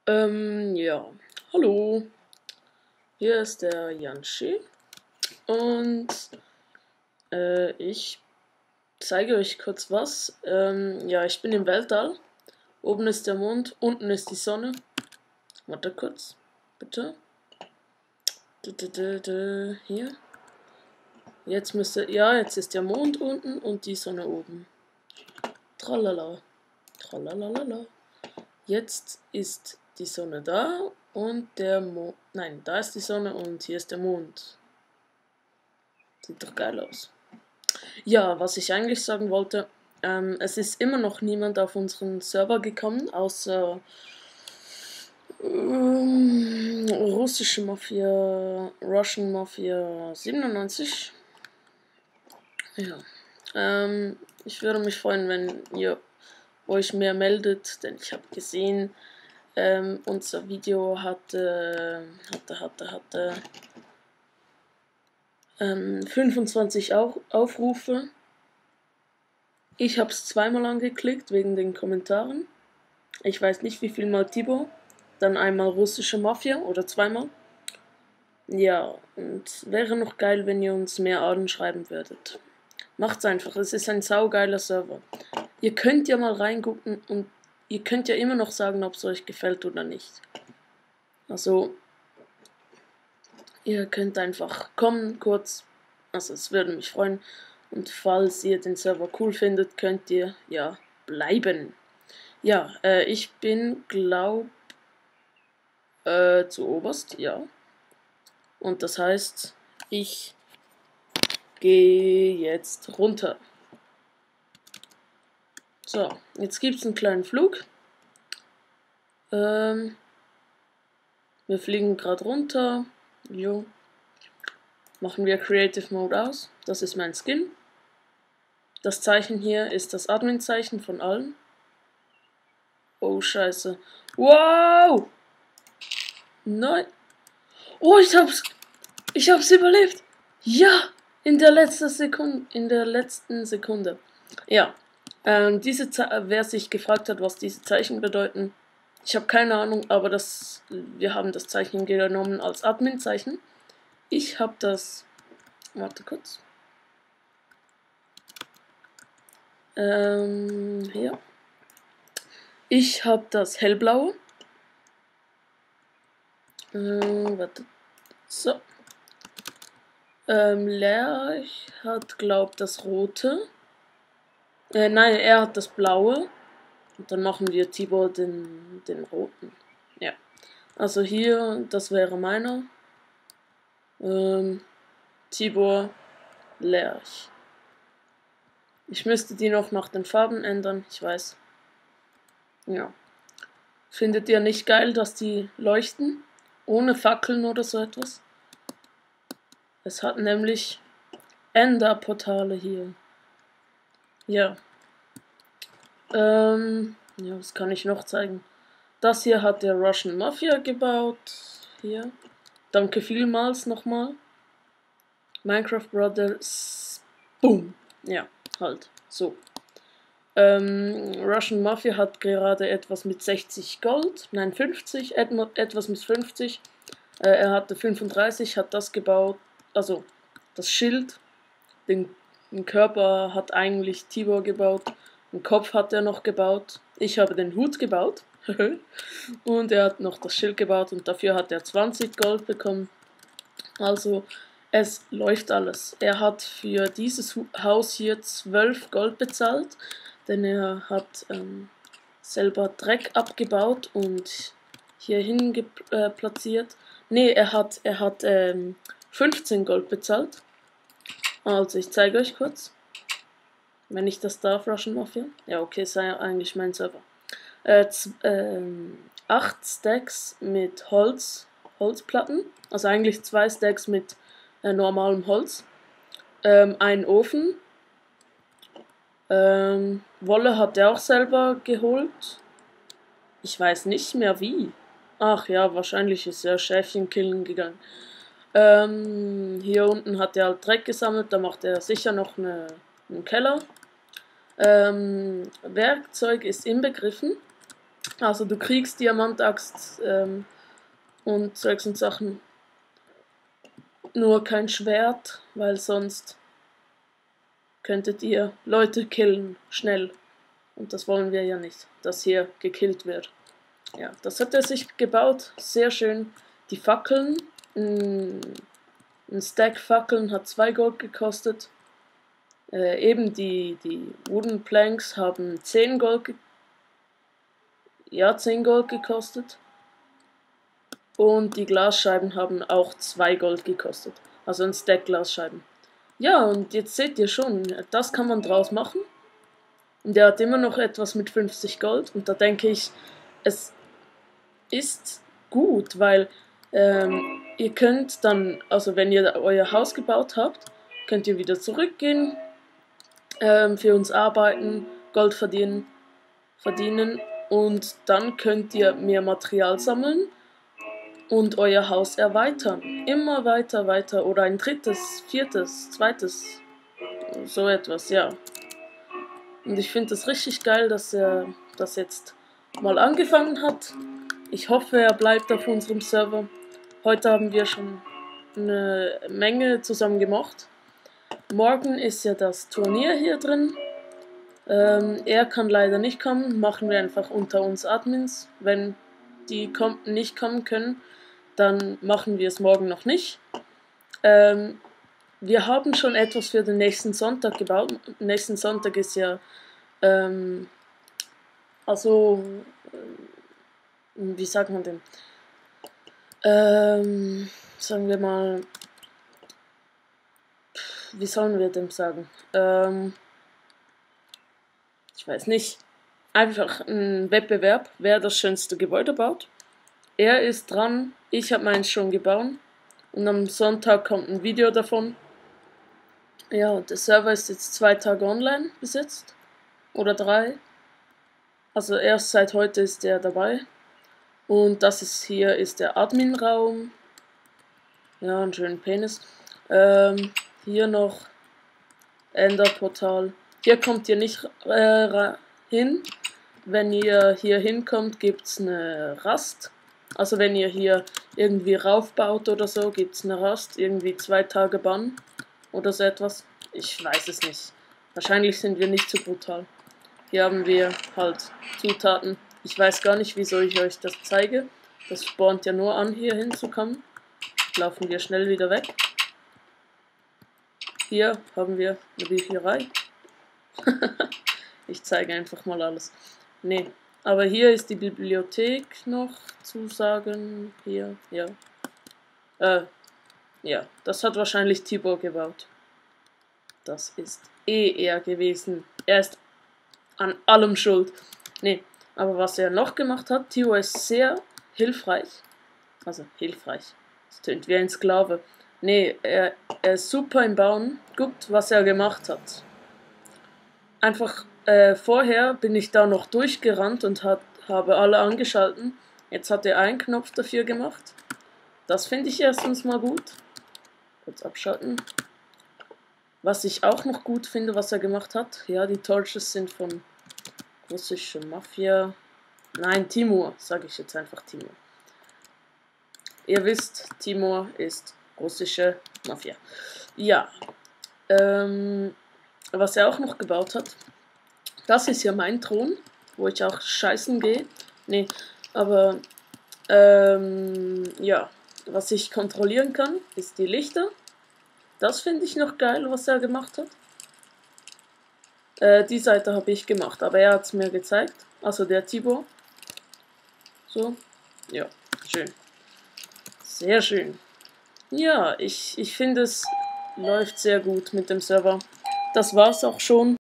Ja, hallo, hier ist der Yanschi und ich zeige euch kurz was. Ja, ich bin im Weltall. Oben ist der Mond, unten ist die Sonne. Warte kurz, bitte. Hier. Jetzt jetzt ist der Mond unten und die Sonne oben. Tralala, tralalala. Jetzt ist die Sonne da und der Mond. Nein, da ist die Sonne und hier ist der Mond. Sieht doch geil aus. Ja, was ich eigentlich sagen wollte, es ist immer noch niemand auf unseren Server gekommen, außer russische Mafia, Russian Mafia 97. Ja. Ich würde mich freuen, wenn ihr euch mehr meldet, denn ich habe gesehen, unser Video hatte 25 Aufrufe. Ich habe es zweimal angeklickt wegen den Kommentaren. Ich weiß nicht, wie viel mal Tibo. Dann einmal russische Mafia oder zweimal. Ja, und wäre noch geil, wenn ihr uns mehr anschreiben würdet. Macht's einfach, es ist ein saugeiler Server. Ihr könnt ja mal reingucken und ihr könnt ja immer noch sagen, ob es euch gefällt oder nicht. Also, ihr könnt einfach kommen, kurz. Also, es würde mich freuen. Und falls ihr den Server cool findet, könnt ihr ja bleiben. Ja, ich bin, zu oberst, ja. Und das heißt, ich gehe jetzt runter. So, jetzt gibt es einen kleinen Flug. Wir fliegen gerade runter. Jo. Machen wir Creative Mode aus. Das ist mein Skin. Das Zeichen hier ist das Admin-Zeichen von allen. Oh, scheiße. Wow! Nein. Oh, ich hab's überlebt. Ja, in der letzten Sekunde. Ja. Wer sich gefragt hat, was diese Zeichen bedeuten, ich habe keine Ahnung, aber wir haben das Zeichen genommen als Admin-Zeichen. Ich habe das. Warte kurz. Hier. Ich habe das hellblaue. Warte. So. Lerch hat, das rote. Nein, er hat das blaue. Und dann machen wir Tibor den roten. Ja. Also hier, das wäre meiner. Tibor, Lerch. Ich müsste die noch nach den Farben ändern, ich weiß. Ja. Findet ihr nicht geil, dass die leuchten? Ohne Fackeln oder so etwas? Es hat nämlich Enderportale hier. Ja. Ja, was kann ich noch zeigen? Das hier hat der Russian Mafia gebaut. Hier. Danke vielmals nochmal. Minecraft Brothers. Boom. Ja, halt. So. Russian Mafia hat gerade etwas mit 60 Gold. Nein, 50. Etwas mit 50. Er hatte 35, hat das gebaut. Also, das Schild. Den Körper hat eigentlich Tibor gebaut. Den Kopf hat er noch gebaut. Ich habe den Hut gebaut. Und er hat noch das Schild gebaut und dafür hat er 20 Gold bekommen. Also, es läuft alles. Er hat für dieses Haus hier 12 Gold bezahlt, denn er hat selber Dreck abgebaut und hierhin platziert. Ne, er hat 15 Gold bezahlt. Also, ich zeige euch kurz. Wenn ich das darf, Russian Mafia. Ja, okay, sei ja eigentlich mein Server. 8 Stacks mit Holzplatten. Also eigentlich 2 Stacks mit normalem Holz. Ein Ofen. Wolle hat er auch selber geholt. Ich weiß nicht mehr wie. Ach ja, wahrscheinlich ist er Schäfchen killen gegangen. Hier unten hat er halt Dreck gesammelt, da macht er sicher noch einen Keller. Werkzeug ist inbegriffen. Also du kriegst Diamantaxt und solchen Sachen. Nur kein Schwert, weil sonst könntet ihr Leute killen, schnell. Und das wollen wir ja nicht, dass hier gekillt wird. Ja, das hat er sich gebaut, sehr schön. Die Fackeln, ein Stack Fackeln hat 2 Gold gekostet. Eben die Wooden Planks haben 10 Gold, 10 Gold gekostet. Und die Glasscheiben haben auch 2 Gold gekostet. Also ein Stack Glasscheiben. Ja, und jetzt seht ihr schon, das kann man draus machen. Und der hat immer noch etwas mit 50 Gold. Und da denke ich, es ist gut, weil ihr könnt dann, also wenn ihr euer Haus gebaut habt, könnt ihr wieder zurückgehen, für uns arbeiten, Gold verdienen und dann könnt ihr mehr Material sammeln und euer Haus erweitern. Immer weiter oder ein drittes, viertes, zweites, so etwas, ja. Und ich finde es richtig geil, dass er das jetzt mal angefangen hat. Ich hoffe, er bleibt auf unserem Server. Heute haben wir schon eine Menge zusammen gemacht. Morgen ist ja das Turnier hier drin. Er kann leider nicht kommen, machen wir einfach unter uns Admins. Wenn die nicht kommen können, dann machen wir es morgen noch nicht. Wir haben schon etwas für den nächsten Sonntag gebaut. Nächsten Sonntag ist ja, wie sagt man denn? Sagen wir mal, wie sollen wir dem sagen? Ich weiß nicht. Einfach ein Wettbewerb, wer das schönste Gebäude baut. Er ist dran, ich habe meins schon gebaut. Und am Sonntag kommt ein Video davon. Ja, der Server ist jetzt 2 Tage online bis jetzt. Oder 3. Also erst seit heute ist der dabei. Und das ist hier ist der Admin-Raum. Ja, einen schönen Penis. Hier noch Enderportal. Hier kommt ihr nicht hin. Wenn ihr hier hinkommt, gibt es eine Rast. Also wenn ihr hier irgendwie raufbaut oder so, gibt es eine Rast. Irgendwie 2 Tage Bann oder so etwas. Ich weiß es nicht. Wahrscheinlich sind wir nicht so brutal. Hier haben wir halt Zutaten. Ich weiß gar nicht, wieso ich euch das zeige. Das spawnt ja nur an, hier hinzukommen. Laufen wir schnell wieder weg. Hier haben wir eine Bücherei. Ich zeige einfach mal alles. Nee, aber hier ist die Bibliothek noch zu sagen. Hier, ja. Ja, das hat wahrscheinlich Tibor gebaut. Das ist er gewesen. Er ist an allem schuld. Nee, aber was er noch gemacht hat, Tibor ist sehr hilfreich. Also hilfreich. Das tönt wie ein Sklave. Nee, er ist super im Bauen. Guckt, was er gemacht hat. Einfach vorher bin ich da noch durchgerannt und habe alle angeschalten. Jetzt hat er einen Knopf dafür gemacht. Das finde ich erstens mal gut. Kurz abschalten. Was ich auch noch gut finde, was er gemacht hat. Ja, die Torches sind von russischer Mafia. Nein, Timur, sage ich jetzt einfach Timur. Ihr wisst, Timur ist russische Mafia. Ja. Was er auch noch gebaut hat. Das ist ja mein Thron, wo ich auch scheißen gehe. Nee, aber ja, was ich kontrollieren kann, ist die Lichter. Das finde ich noch geil, was er gemacht hat. Die Seite habe ich gemacht, aber er hat es mir gezeigt. Also der Tibor. So, ja, schön. Sehr schön. Ja, ich finde es läuft sehr gut mit dem Server. Das war's auch schon.